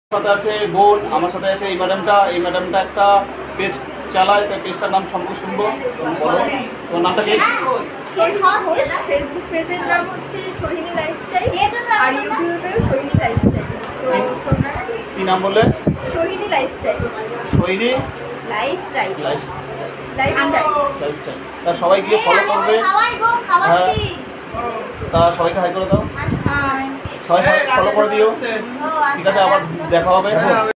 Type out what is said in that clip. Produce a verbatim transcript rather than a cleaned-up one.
সাথে আছে বোন, আমার সাথে আছে এই ম্যাডামটা। এই ম্যাডামটা একটা পেজ চালায়, তাই পেজটার নাম সম্পর্কে শুনবো। তোমার নামটা কি? ফেসবুক পেজের নাম হচ্ছে সোহিনী লাইফস্টাইল, আর ইউটিউবেও সোহিনী লাইফস্টাইল। তো তোমরা কি নাম বললে? Sohini lifestyle. Sohini lifestyle lifestyle lifestyle তা সবাই গিয়ে ফলো করবে। হ্যাঁ, তা সবাইকে হাই করে দাও, সবাই ফলো করে দিও। ঠিক আছে, আবার দেখা হবে।